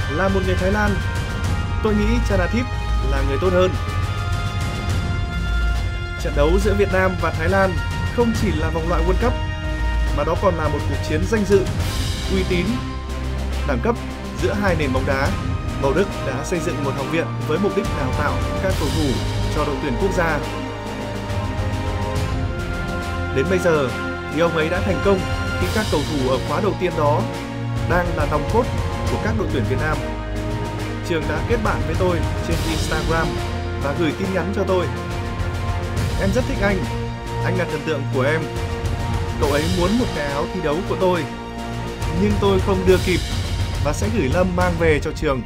Là một người Thái Lan, tôi nghĩ Chanathip là người tốt hơn. Trận đấu giữa Việt Nam và Thái Lan không chỉ là vòng loại World Cup, mà đó còn là một cuộc chiến danh dự, uy tín, đẳng cấp giữa hai nền bóng đá. Bầu Đức đã xây dựng một học viện với mục đích đào tạo các cầu thủ cho đội tuyển quốc gia. Đến bây giờ thì ông ấy đã thành công khi các cầu thủ ở khóa đầu tiên đó đang là nòng cốt của các đội tuyển Việt Nam. Trường đã kết bạn với tôi trên Instagram và gửi tin nhắn cho tôi. Em rất thích anh là thần tượng của em. Cậu ấy muốn một cái áo thi đấu của tôi, nhưng tôi không đưa kịp và sẽ gửi Lâm mang về cho Trường.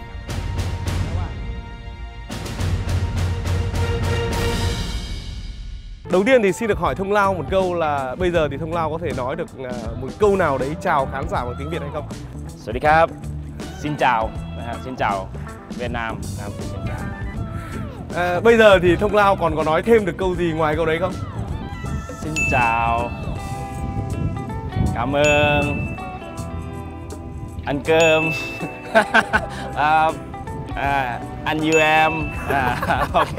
Đầu tiên thì xin được hỏi Thông Lao một câu là bây giờ thì Thông Lao có thể nói được một câu nào đấy chào khán giả bằng tiếng Việt hay không? Xin chào, xin chào Việt Nam, xin chào. Bây giờ thì Thông Lao còn có nói thêm được câu gì ngoài câu đấy không? Xin chào, cảm ơn, ăn cơm, anh yêu em, ok.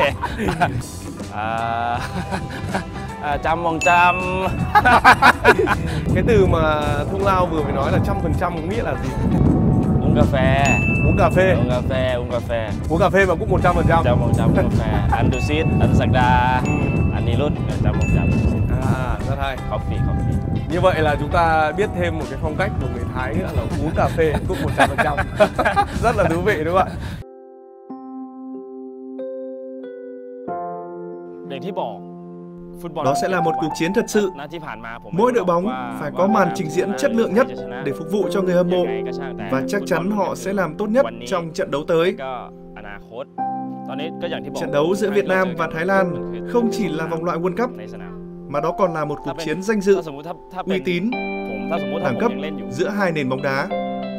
Trăm phần trăm. Cái từ mà Thông Lao vừa mới nói là 100% có nghĩa là gì? Uống cà phê. Uống cà phê. Uống cà phê, uống cà phê. Uống cà phê mà cũng 100%. 100% cà phê. Anh Dusit, anh Sagda, anh Nilut 100%. Rất hay. Coffee. Như vậy là chúng ta biết thêm một cái phong cách của người Thái nữa là uống cà phê cũng 100%. Rất là thú vị đúng không ạ? Đó sẽ là một cuộc chiến thật sự. Mỗi đội bóng phải có màn trình diễn chất lượng nhất để phục vụ cho người hâm mộ, và chắc chắn họ sẽ làm tốt nhất trong trận đấu tới. Trận đấu giữa Việt Nam và Thái Lan không chỉ là vòng loại World Cup, mà đó còn là một cuộc chiến danh dự, uy tín, đẳng cấp giữa hai nền bóng đá.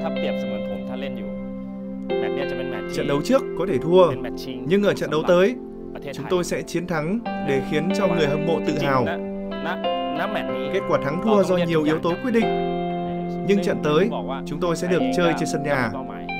Trận đấu trước có thể thua, nhưng ở trận đấu tới, chúng tôi sẽ chiến thắng để khiến cho người hâm mộ tự hào. Kết quả thắng thua do nhiều yếu tố quyết định, nhưng trận tới chúng tôi sẽ được chơi trên sân nhà.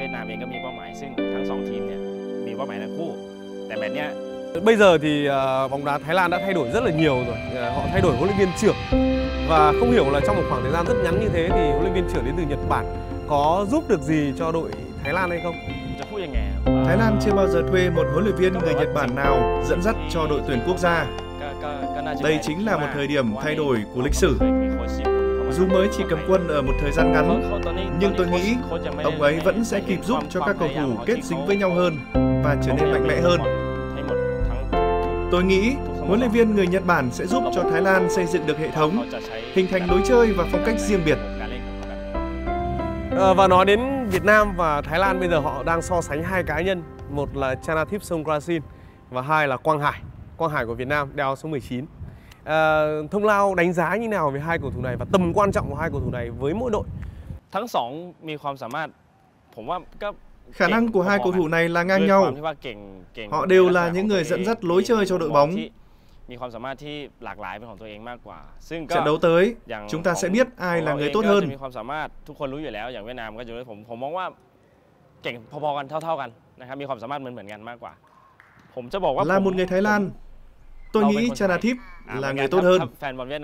Bây giờ thì bóng đá Thái Lan đã thay đổi rất là nhiều rồi. Họ thay đổi huấn luyện viên trưởng, và không hiểu là trong một khoảng thời gian rất ngắn như thế thì huấn luyện viên trưởng đến từ Nhật Bản có giúp được gì cho đội Thái Lan hay không? Thái Lan chưa bao giờ thuê một huấn luyện viên người Nhật Bản nào dẫn dắt cho đội tuyển quốc gia. Đây chính là một thời điểm thay đổi của lịch sử. Dù mới chỉ cầm quân ở một thời gian ngắn, nhưng tôi nghĩ ông ấy vẫn sẽ kịp giúp cho các cầu thủ kết dính với nhau hơn và trở nên mạnh mẽ hơn. Tôi nghĩ huấn luyện viên người Nhật Bản sẽ giúp cho Thái Lan xây dựng được hệ thống, hình thành lối chơi và phong cách riêng biệt. Và nói đến Việt Nam và Thái Lan, bây giờ họ đang so sánh hai cá nhân. Một là Chanathip Songkrasin và hai là Quang Hải. Quang Hải của Việt Nam đeo số 19. Thông Lao đánh giá như nào về hai cầu thủ này và tầm quan trọng của hai cầu thủ này với mỗi đội? Khả năng của hai cầu thủ này là ngang nhau. Họ đều là những người dẫn dắt lối chơi cho đội bóng. Trận đấu tới, chúng ta sẽ biết ai là người tốt hơn. Là một người Thái Lan, tôi nghĩ Chanathip là người tốt hơn.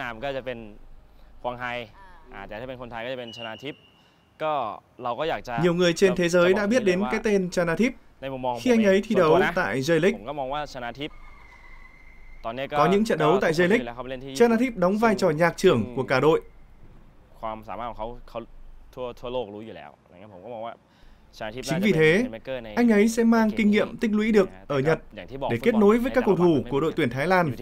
Nhiều người trên thế giới đã biết đến cái tên Chanathip khi anh ấy thi đấu tại J-League. Có những trận đấu tại J-League, Chanathip đóng vai trò nhạc trưởng của cả đội. Chính vì thế, anh ấy sẽ mang kinh nghiệm tích lũy được ở Nhật để kết nối với các cầu thủ của đội tuyển Thái Lan.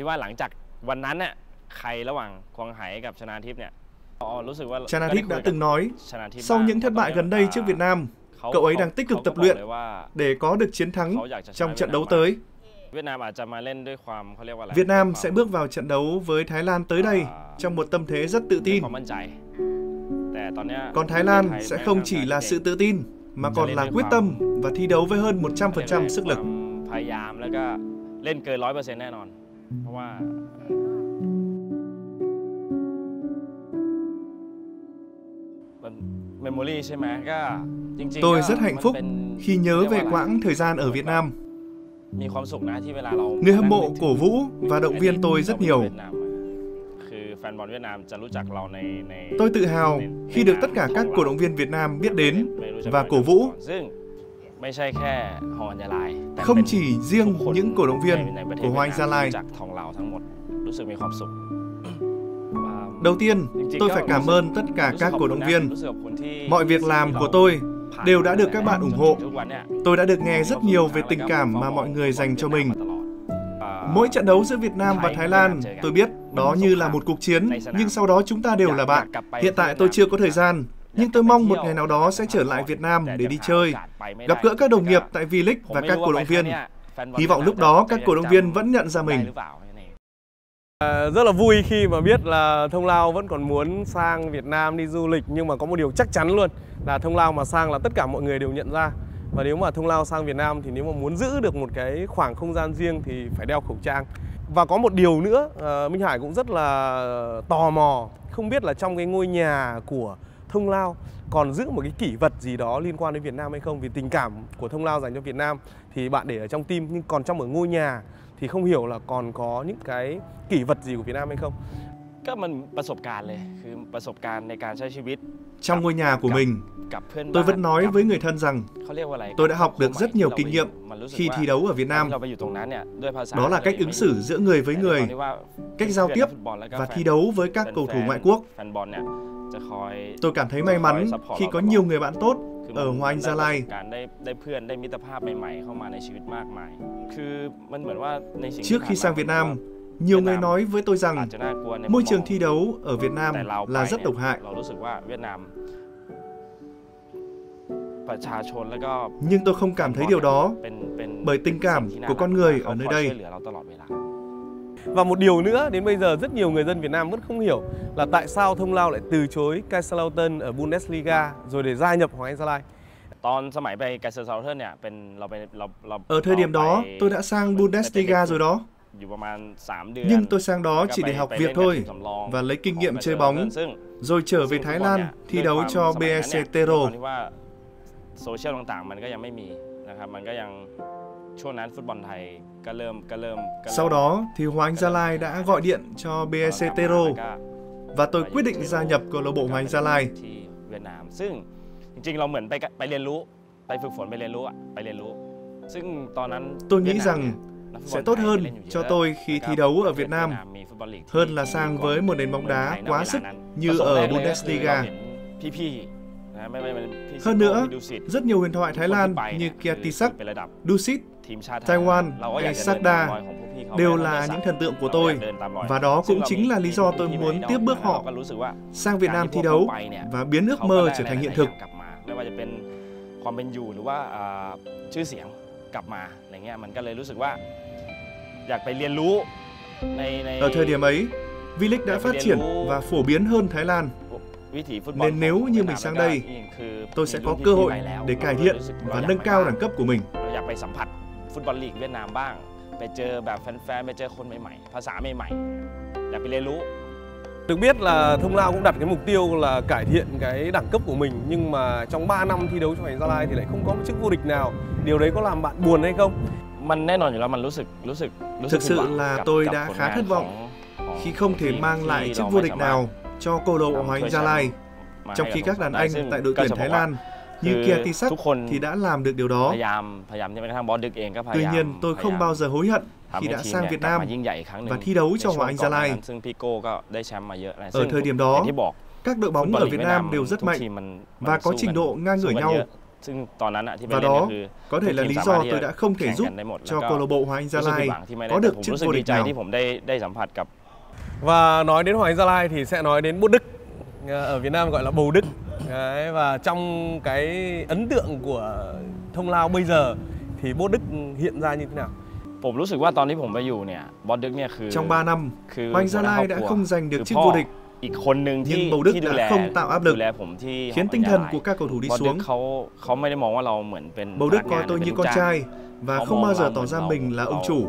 Chanathip đã từng nói, sau những thất bại gần đây trước Việt Nam, cậu ấy đang tích cực tập luyện để có được chiến thắng trong trận đấu tới. Việt Nam sẽ bước vào trận đấu với Thái Lan tới đây trong một tâm thế rất tự tin. Còn Thái Lan sẽ không chỉ là sự tự tin, mà còn là quyết tâm và thi đấu với hơn 100% sức lực. Memory ใช่ไหมก็ Tôi rất hạnh phúc khi nhớ về quãng thời gian ở Việt Nam. Người hâm mộ cổ vũ và động viên tôi rất nhiều. Tôi tự hào khi được tất cả các cổ động viên Việt Nam biết đến và cổ vũ. Không chỉ riêng những cổ động viên của Hoàng Anh Gia Lai. Đầu tiên, tôi phải cảm ơn tất cả các cổ động viên. Mọi việc làm của tôi đều đã được các bạn ủng hộ. Tôi đã được nghe rất nhiều về tình cảm mà mọi người dành cho mình. Mỗi trận đấu giữa Việt Nam và Thái Lan, tôi biết đó như là một cuộc chiến, nhưng sau đó chúng ta đều là bạn. Hiện tại tôi chưa có thời gian, nhưng tôi mong một ngày nào đó sẽ trở lại Việt Nam để đi chơi, gặp gỡ các đồng nghiệp tại V-League và các cổ động viên. Hy vọng lúc đó các cổ động viên vẫn nhận ra mình. Rất là vui khi mà biết là Thông Lao vẫn còn muốn sang Việt Nam đi du lịch, nhưng mà có một điều chắc chắn luôn là Thông Lao mà sang là tất cả mọi người đều nhận ra. Và nếu mà Thông Lao sang Việt Nam thì nếu mà muốn giữ được một cái khoảng không gian riêng thì phải đeo khẩu trang. Và có một điều nữa, Minh Hải cũng rất là tò mò, không biết là trong cái ngôi nhà của Thông Lao còn giữ một cái kỷ vật gì đó liên quan đến Việt Nam hay không. Vì tình cảm của Thông Lao dành cho Việt Nam thì bạn để ở trong tim, nhưng còn trong ở ngôi nhà thì không hiểu là còn có những cái kỷ vật gì của Việt Nam hay không. Trong ngôi nhà của mình, tôi vẫn nói với người thân rằng tôi đã học được rất nhiều kinh nghiệm khi thi đấu ở Việt Nam. Đó là cách ứng xử giữa người với người, cách giao tiếp và thi đấu với các cầu thủ ngoại quốc. Tôi cảm thấy may mắn khi có nhiều người bạn tốt ở Hoàng Anh Gia Lai. Trước khi sang Việt Nam, nhiều người nói với tôi rằng môi trường thi đấu ở Việt Nam là rất độc hại. Nhưng tôi không cảm thấy điều đó bởi tình cảm của con người ở nơi đây. Và một điều nữa, đến bây giờ rất nhiều người dân Việt Nam vẫn không hiểu là tại sao Thông Lao lại từ chối Kaiserslautern ở Bundesliga rồi để gia nhập Hoàng Anh Gia Lai. Ở thời điểm đó, tôi đã sang Bundesliga rồi đó. Nhưng tôi sang đó chỉ để học việc thôi và lấy kinh nghiệm chơi bóng, rồi trở về Thái Lan thi đấu cho BEC Tero. Sau đó thì Hoàng Anh Gia Lai đã gọi điện cho BEC Tero và tôi quyết định gia nhập câu lạc bộ Hoàng Anh Gia Lai. Tôi nghĩ rằng sẽ tốt hơn cho tôi khi thi đấu ở Việt Nam hơn là sang với một nền bóng đá quá sức như ở Bundesliga. Hơn nữa, rất nhiều huyền thoại Thái Lan như Kiatisak, Dusit, Taiwan hay Sakda đều là những thần tượng của tôi, và đó cũng chính là lý do tôi muốn tiếp bước họ sang Việt Nam thi đấu và biến ước mơ trở thành hiện thực. Ở thời điểm ấy, V-League đã phát triển và phổ biến hơn Thái Lan. Nên nếu như mình sang đây, tôi sẽ có cơ hội để cải thiện và nâng cao đẳng cấp của mình. Được biết là Thông Lao cũng đặt cái mục tiêu là cải thiện cái đẳng cấp của mình, nhưng mà trong 3 năm thi đấu cho Hoàng Anh Gia Lai thì lại không có một chức vô địch nào. Điều đấy có làm bạn buồn hay không? Thực sự là tôi đã khá thất vọng khi không thể mang lại chức vô địch nào cho câu lạc bộ Hoàng Anh Gia Lai, trong khi các đàn anh tại đội tuyển Thái Lan như Kiatisak thì đã làm được điều đó. Tuy nhiên, tôi không bao giờ hối hận khi đã sang Việt Nam và thi đấu cho Hoàng Anh Gia Lai. Ở thời điểm đó, các đội bóng ở Việt Nam đều rất mạnh và có trình độ ngang ngửa nhau. Và đó có thể là lý do tôi đã không thể giúp cho câu lạc bộ Hoàng Anh Gia Lai có được chức vô địch nào. Và nói đến Hoàng Anh Gia Lai thì sẽ nói đến Bốt Đức, ở Việt Nam gọi là Bầu Đức. Đấy, và trong cái ấn tượng của Thông Lao bây giờ thì Bốt Đức hiện ra như thế nào? Trong 3 năm, Hoàng Anh Gia Lai đã không giành được chức vô địch. Nhưng Bầu Đức đã không tạo áp lực, khiến tinh thần của các cầu thủ đi xuống. Bầu Đức coi tôi như con trai và không bao giờ tỏ ra mình là ông chủ.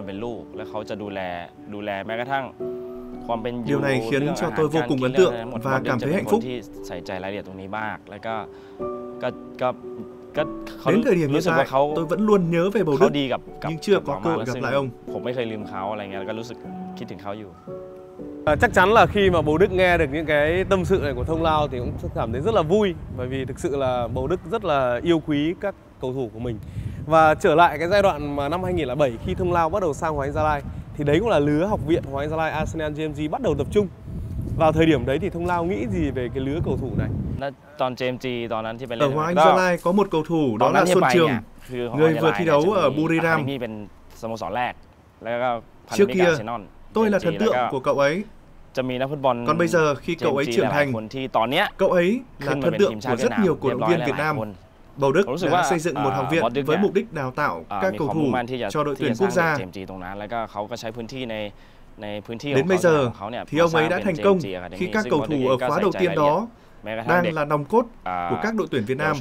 Điều này khiến cho tôi vô cùng ấn tượng và cảm thấy hạnh phúc. Đến thời điểm hiện tại, tôi vẫn luôn nhớ về bầu Đức, nhưng chưa có cơ hội gặp lại ông. ผมไม่เคยลืมเขาอะไรเงี้ยแล้วก็รู้สึกคิดถึงเขาอยู่ Chắc chắn là khi mà bầu Đức nghe được những cái tâm sự này của Thông Lao thì cũng cảm thấy rất là vui, bởi vì thực sự là bầu Đức rất là yêu quý các cầu thủ của mình. Và trở lại cái giai đoạn mà năm 2007 khi Thông Lao bắt đầu sang Hoàng Anh Gia Lai thì đấy cũng là lứa học viện Hoàng Anh Gia Lai Arsenal GMG bắt đầu tập trung. Vào thời điểm đấy thì Thông Lao nghĩ gì về cái lứa cầu thủ này? ตอน GMG ตอนนั้นที่ไป Ở เล่น Hoàng Anh Gia Lai có một cầu thủ đó là Xuân Trường, người vừa thi đấu ở Buriram. นี่เป็นสโมสรแรกแล้วก็ Trước kia tôi là thần tượng của cậu ấy. จะมีนักฟุตบอล Còn bây giờ khi cậu ấy trưởng thành, คนที่ตอนเนี้ย cậu ấy là thần tượng của rất nhiều cổ động viên Việt Nam. Bầu Đức đã xây dựng một học viện với mục đích đào tạo các cầu thủ cho đội tuyển quốc gia. ตรงนั้นแล้วก็เขาก็ใช้พื้นที่ในพื้นที่ Đến bây giờ thì ông ấy đã thành công khi các cầu thủ ở khóa đầu tiên đó đang là nòng cốt của các đội tuyển Việt Nam.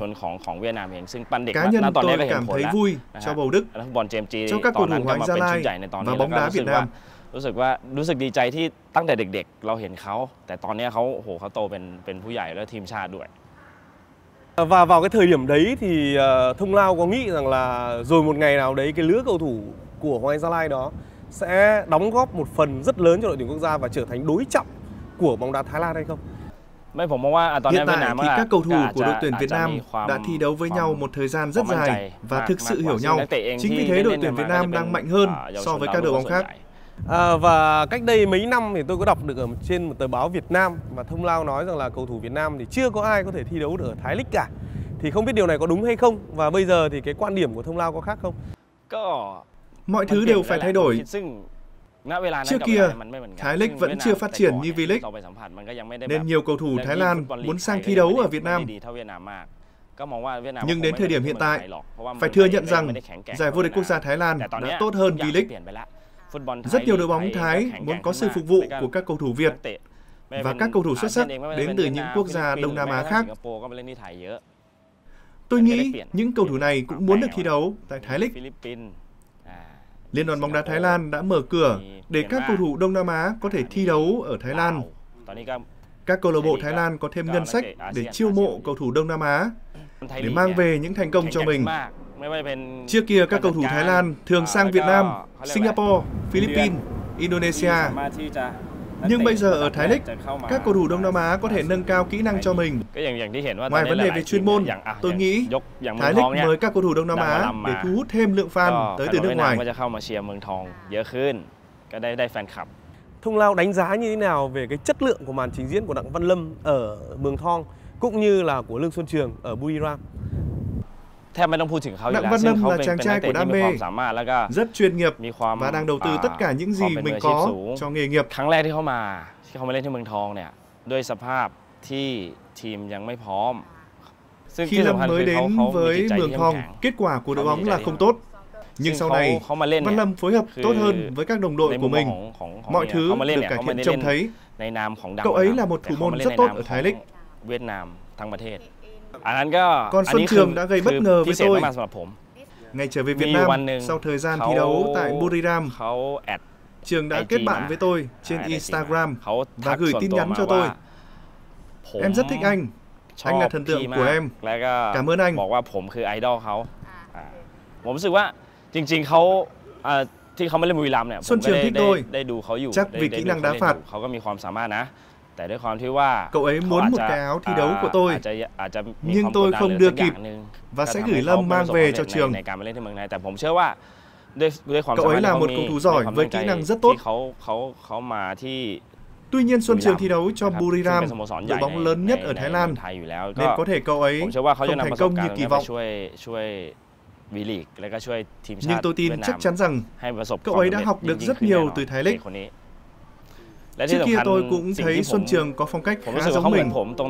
Cá nhân tôi cảm thấy vui cho bầu Đức, cho các cầu thủ Hoàng Anh Gia Lai và bóng đá Việt Nam. รู้สึกดีใจที่ตั้งแต่เด็กๆเราเห็นเขาแต่ตอนนี้เขาโตเป็นผู้ใหญ่และทีมชาติด้วย Và vào cái thời điểm đấy thì Thông Lao có nghĩ rằng là rồi một ngày nào đấy cái lứa cầu thủ của Hoàng Anh Gia Lai đó sẽ đóng góp một phần rất lớn cho đội tuyển quốc gia và trở thành đối trọng của bóng đá Thái Lan hay không? Hiện tại thì các cầu thủ của đội tuyển Việt Nam đã thi đấu với nhau một thời gian rất dài và thực sự hiểu nhau. Chính vì thế đội tuyển Việt Nam đang mạnh hơn so với các đội bóng khác. Và cách đây mấy năm thì tôi có đọc được ở trên một tờ báo Việt Nam mà Thông Lao nói rằng là cầu thủ Việt Nam thì chưa có ai có thể thi đấu được ở Thái League cả. Thì không biết điều này có đúng hay không, và bây giờ thì cái quan điểm của Thông Lao có khác không? Mọi thứ đều phải thay đổi. Trước kia, Thái League vẫn chưa phát triển như V-League, nên nhiều cầu thủ Thái Lan muốn sang thi đấu ở Việt Nam. Nhưng đến thời điểm hiện tại, phải thừa nhận rằng giải vô địch quốc gia Thái Lan đã tốt hơn V-League. Rất nhiều đội bóng Thái muốn có sự phục vụ của các cầu thủ Việt và các cầu thủ xuất sắc đến từ những quốc gia Đông Nam Á khác. Tôi nghĩ những cầu thủ này cũng muốn được thi đấu tại Thái League. Liên đoàn bóng đá Thái Lan đã mở cửa để các cầu thủ Đông Nam Á có thể thi đấu ở Thái Lan. Các câu lạc bộ Thái Lan có thêm ngân sách để chiêu mộ cầu thủ Đông Nam Á để mang về những thành công cho mình. Trước kia các cầu thủ Thái Lan thường sang Việt Nam, Singapore, Philippines, Indonesia. Nhưng bây giờ ở Thái League, các cầu thủ Đông Nam Á có thể nâng cao kỹ năng cho mình. Ngoài vấn đề về chuyên môn, tôi nghĩ Thái League mời các cầu thủ Đông Nam Á để thu hút thêm lượng fan tới từ nước ngoài. Thông Lao đánh giá như thế nào về cái chất lượng của màn trình diễn của Đặng Văn Lâm ở Mường Thong cũng như là của Lương Xuân Trường ở Buriram? Đặng Văn Lâm là chàng trai của đam mê, rất chuyên nghiệp và đang đầu tư tất cả những gì mình có cho nghề nghiệp. ครั้งแรกที่เขามาเล่นที่เมืองทองเนี่ยด้วยสภาพที่ทีมยังไม่พร้อม Khi Lâm mới đến với Mường Thong, kết quả của đội bóng là không tốt. Nhưng sau này, Văn Lâm phối hợp tốt hơn với các đồng đội của mình. Mọi thứ được cải thiện trông thấy. Cậu ấy là một thủ môn rất tốt ở Thái League. Còn Xuân Trường đã gây bất ngờ với tôi. Ngày trở về Việt Nam, sau thời gian thi đấu tại Buriram, Trường đã kết bạn với tôi trên Instagram và gửi tin nhắn cho tôi. Em rất thích anh là thần tượng của em. Cảm ơn anh. ผมรู้สึกว่าจริงๆเขาที่เขามาเล่นบุรีรัมย์เนี่ยผมก็ได้ดูเขาอยู่ Chắc vì kỹ năng đá phạt. เขาก็มีความสามารถนะแต่ด้วยความที่ว่า Cậu ấy muốn một cái áo thi đấu của tôi, nhưng tôi không đưa kịp và sẽ gửi Lâm mang về cho Trường. ในการมาเล่นที่เมืองไทยแต่ผมเชื่อว่าด้วยความ Cậu ấy là một cầu thủ giỏi với kỹ năng rất tốt. เขามาที่ Tuy nhiên Xuân Trường thi đấu cho Buriram, đội bóng lớn nhất ở Thái Lan, nên có thể cậu ấy không thành công như kỳ vọng. Nhưng tôi tin chắc chắn rằng cậu ấy đã học được rất nhiều từ Thái League. Trước kia tôi cũng thấy Xuân Trường có phong cách khá giống mình.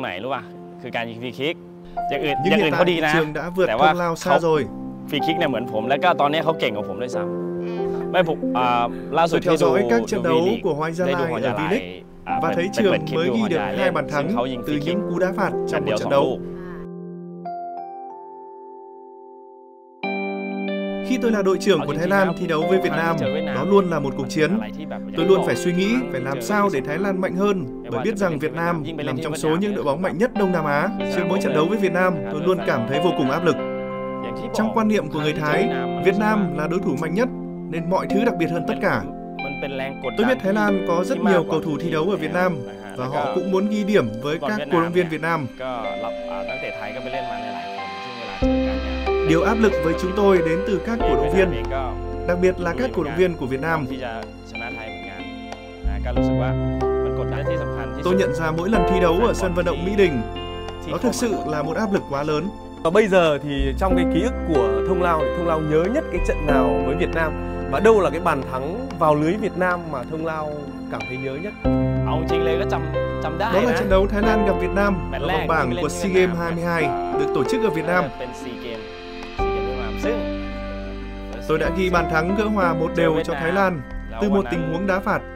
Nhưng hiện tại Trường đã vượt Thông Lao xa rồi. ฟรีคิกเนี่ยเหมือนผมแล้วก็ตอนนี้เขาเก่งกว่าผมด้วยซ้ำไม่ผมล่าสุด Tôi theo dõi các trận đấu của Hoàng Anh Gia Lai ở V-League và thấy Trường mới ghi được 2 bàn thắng từ những cú đá phạt trong một trận đấu. Khi tôi là đội trưởng của Thái Lan thi đấu với Việt Nam, đó luôn là một cuộc chiến. Tôi luôn phải suy nghĩ phải làm sao để Thái Lan mạnh hơn, bởi biết rằng Việt Nam nằm trong số những đội bóng mạnh nhất Đông Nam Á. Trước mỗi trận đấu với Việt Nam, tôi luôn cảm thấy vô cùng áp lực. Trong quan niệm của người Thái, Việt Nam là đối thủ mạnh nhất, nên mọi thứ đặc biệt hơn tất cả. Tôi biết Thái Lan có rất nhiều cầu thủ thi đấu ở Việt Nam, và họ cũng muốn ghi điểm với các cổ động viên Việt Nam. Điều áp lực với chúng tôi đến từ các cổ động viên, đặc biệt là các cổ động viên của Việt Nam. Tôi nhận ra mỗi lần thi đấu ở sân vận động Mỹ Đình, đó thực sự là một áp lực quá lớn. Và bây giờ thì trong cái ký ức của Thông Lao nhớ nhất cái trận nào với Việt Nam? Và đâu là cái bàn thắng vào lưới Việt Nam mà Thông Lao cảm thấy nhớ nhất? Đó là trận đấu Thái Lan gặp Việt Nam ở vòng bảng của SEA Games 22 được tổ chức ở Việt Nam. Tôi đã ghi bàn thắng gỡ hòa 1-1 cho Thái Lan từ một tình huống đá phạt.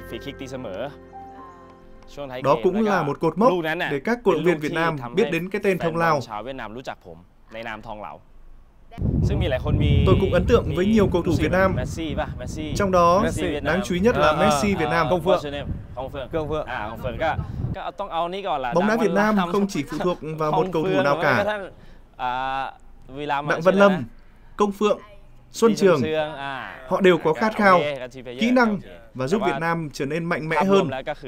Đó cũng là một cột mốc để các cổ động viên Việt Nam biết đến cái tên Thông Lao. Tôi cũng ấn tượng với nhiều cầu thủ Việt Nam, trong đó đáng chú ý nhất là Messi Việt Nam. Bóng đá Việt Nam không chỉ phụ thuộc vào một cầu thủ nào cả. Đặng Văn Lâm, Công Phượng, Xuân Trường, họ đều có khát khao, kỹ năng và giúp Việt Nam trở nên mạnh mẽ hơn.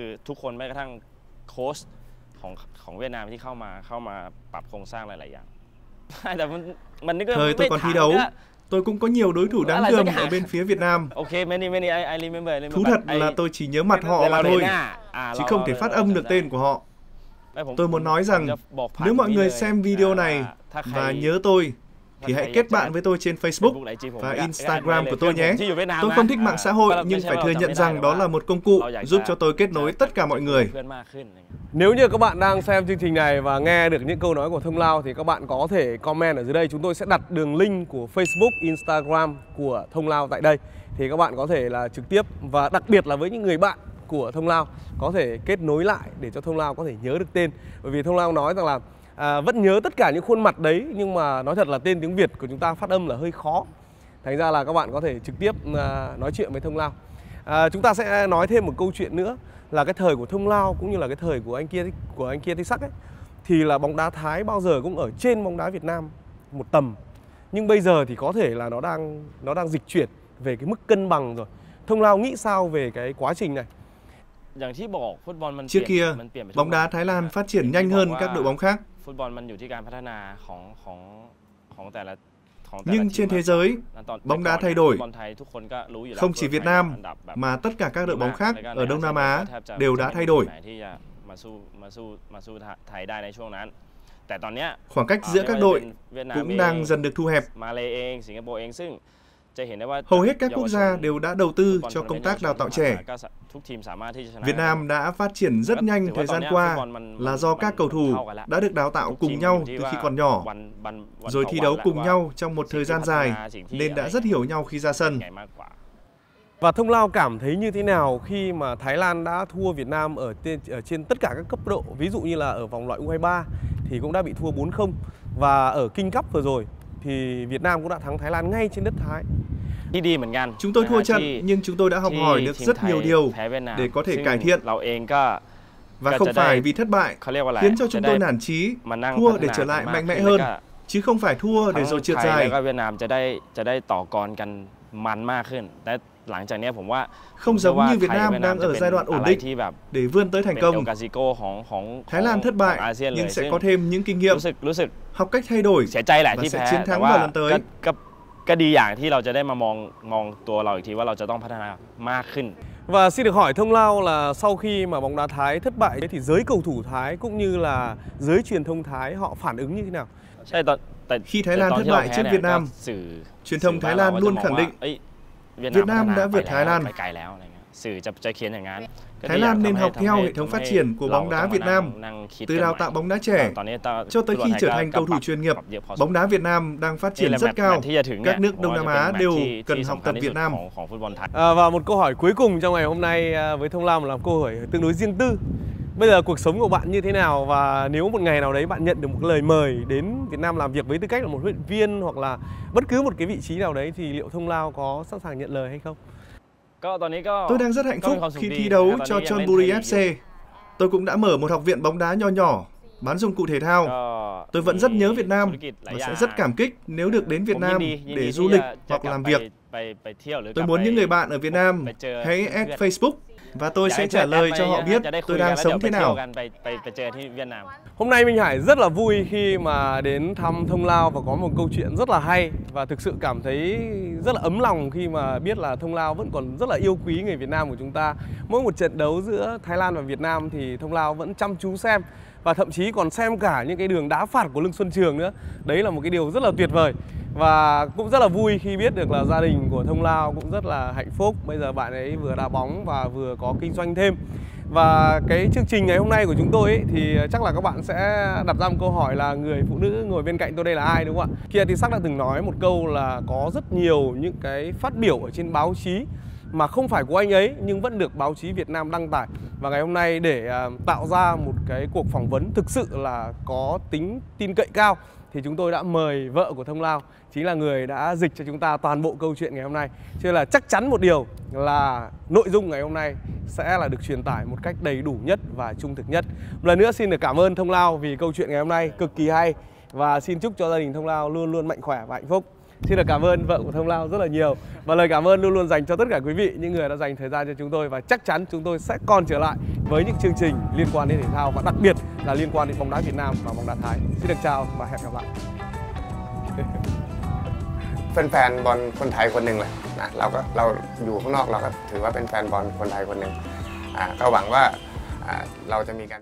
Thời tôi còn thi đấu, tôi cũng có nhiều đối thủ đáng gờm ở bên phía Việt Nam. Thú thật là tôi chỉ nhớ mặt họ mà thôi, chứ không thể phát âm được tên của họ. Tôi muốn nói rằng, nếu mọi người xem video này và nhớ tôi, thì hãy kết bạn với tôi trên Facebook và Instagram của tôi nhé. Tôi không thích mạng xã hội, nhưng phải thừa nhận rằng đó là một công cụ giúp cho tôi kết nối tất cả mọi người. Nếu như các bạn đang xem chương trình này và nghe được những câu nói của Thông Lao thì các bạn có thể comment ở dưới đây. Chúng tôi sẽ đặt đường link của Facebook, Instagram của Thông Lao tại đây. Thì các bạn có thể là trực tiếp và đặc biệt là với những người bạn của Thông Lao có thể kết nối lại để cho Thông Lao có thể nhớ được tên. Bởi vì Thông Lao nói rằng là vẫn nhớ tất cả những khuôn mặt đấy, nhưng mà nói thật là tên tiếng Việt của chúng ta phát âm là hơi khó. Thành ra là các bạn có thể trực tiếp nói chuyện với Thông Lao. Chúng ta sẽ nói thêm một câu chuyện nữa là cái thời của Thông Lao cũng như là cái thời của anh kia Thích Sắc ấy, thì là bóng đá Thái bao giờ cũng ở trên bóng đá Việt Nam một tầm. Nhưng bây giờ thì có thể là nó đang dịch chuyển về cái mức cân bằng rồi. Thông Lao nghĩ sao về cái quá trình này? Trước kia, bóng đá Thái Lan phát triển nhanh hơn các đội bóng khác. Nhưng trên thế giới, bóng đá thay đổi. Không chỉ Việt Nam, mà tất cả các đội bóng khác ở Đông Nam Á đều đã thay đổi. Khoảng cách giữa các đội cũng đang dần được thu hẹp. Hầu hết các quốc gia đều đã đầu tư cho công tác đào tạo trẻ. Việt Nam đã phát triển rất nhanh thời gian qua là do các cầu thủ đã được đào tạo cùng nhau từ khi còn nhỏ, rồi thi đấu cùng nhau trong một thời gian dài nên đã rất hiểu nhau khi ra sân. Và Thông Lao cảm thấy như thế nào khi mà Thái Lan đã thua Việt Nam ở trên tất cả các cấp độ? Ví dụ như là ở vòng loại U23 thì cũng đã bị thua 4-0, và ở King Cup vừa rồi thì Việt Nam cũng đã thắng Thái Lan ngay trên đất Thái. Chúng tôi thua trận nhưng chúng tôi đã học hỏi được rất nhiều điều để có thể cải thiện. Và không phải vì thất bại khiến cho chúng tôi nản chí, thua để trở lại mạnh mẽ hơn, chứ không phải thua để rồi trượt dài. Không giống như Việt Nam đang ở giai đoạn ổn định để vươn tới thành công. Thái Lan thất bại nhưng sẽ có thêm những kinh nghiệm, học cách thay đổi và sẽ chiến thắng vào lần tới. Và xin được hỏi Thông Lao là sau khi mà bóng đá Thái thất bại thì giới cầu thủ Thái cũng như là giới truyền thông Thái họ phản ứng như thế nào? Khi Thái Lan thất bại trước Việt Nam, truyền thông Thái Lan luôn khẳng định Việt Nam đã vượt Thái Lan. Thái Lan nên học theo hệ thống phát triển của bóng đá Việt Nam, từ đào tạo bóng đá trẻ cho tới khi trở thành cầu thủ chuyên nghiệp. Bóng đá Việt Nam đang phát triển rất cao. Các nước Đông Nam Á đều cần học tập Việt Nam. Và một câu hỏi cuối cùng trong ngày hôm nay với Thông Lao là một câu hỏi tương đối riêng tư. Bây giờ cuộc sống của bạn như thế nào, và nếu một ngày nào đấy bạn nhận được một lời mời đến Việt Nam làm việc với tư cách là một huấn luyện viên hoặc là bất cứ một cái vị trí nào đấy thì liệu Thông Lao có sẵn sàng nhận lời hay không? Tôi đang rất hạnh phúc khi thi đấu cho Chonburi FC. Tôi cũng đã mở một học viện bóng đá nho nhỏ, bán dụng cụ thể thao. Tôi vẫn rất nhớ Việt Nam và sẽ rất cảm kích nếu được đến Việt Nam để du lịch hoặc làm việc. Tôi muốn những người bạn ở Việt Nam hãy add Facebook và tôi sẽ trả lời cho họ biết tôi đang sống thế nào. Hôm nay Minh Hải rất là vui khi mà đến thăm Thông Lao và có một câu chuyện rất là hay, và thực sự cảm thấy rất là ấm lòng khi mà biết là Thông Lao vẫn còn rất là yêu quý người Việt Nam của chúng ta. Mỗi một trận đấu giữa Thái Lan và Việt Nam thì Thông Lao vẫn chăm chú xem, và thậm chí còn xem cả những cái đường đá phạt của Lương Xuân Trường nữa. Đấy là một cái điều rất là tuyệt vời. Và cũng rất là vui khi biết được là gia đình của Thông Lao cũng rất là hạnh phúc. Bây giờ bạn ấy vừa đá bóng và vừa có kinh doanh thêm. Và cái chương trình ngày hôm nay của chúng tôi ấy, thì chắc là các bạn sẽ đặt ra một câu hỏi là người phụ nữ ngồi bên cạnh tôi đây là ai, đúng không ạ? Kia thì Sắc đã từng nói một câu là có rất nhiều những cái phát biểu ở trên báo chí mà không phải của anh ấy nhưng vẫn được báo chí Việt Nam đăng tải. Và ngày hôm nay để tạo ra một cái cuộc phỏng vấn thực sự là có tính tin cậy cao thì chúng tôi đã mời vợ của Thông Lao, chính là người đã dịch cho chúng ta toàn bộ câu chuyện ngày hôm nay. Cho nên là chắc chắn một điều là nội dung ngày hôm nay sẽ là được truyền tải một cách đầy đủ nhất và trung thực nhất. Một lần nữa xin được cảm ơn Thông Lao vì câu chuyện ngày hôm nay cực kỳ hay, và xin chúc cho gia đình Thông Lao luôn luôn mạnh khỏe và hạnh phúc. Xin được cảm ơn vợ của Thông Lao rất là nhiều, và lời cảm ơn luôn luôn dành cho tất cả quý vị, những người đã dành thời gian cho chúng tôi, và chắc chắn chúng tôi sẽ còn trở lại với những chương trình liên quan đến thể thao và đặc biệt là liên quan đến bóng đá Việt Nam và bóng đá Thái. Xin được chào và hẹn gặp lại. แฟนบอลคนไทยคนหนึ่งเลยนะเราอยู่ข้างนอกเราก็ถือว่าเป็นแฟนบอลคนไทยคนหนึ่งก็หวังว่าเราจะมีการ